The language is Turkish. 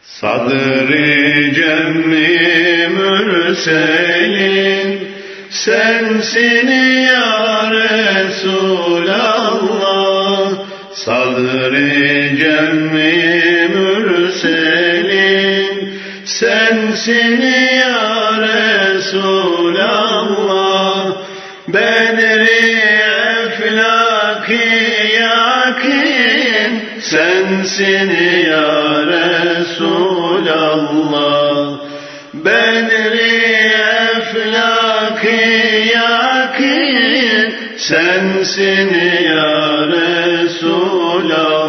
Sadr-ı cem-i mürselin sensin ya Resulallah. Sadr-ı cem-i mürselin sensin ya Resulallah. Bedri eflaki yakin sensin ya Resulallah. Bedri eflaki yakin sensin ya Resulallah.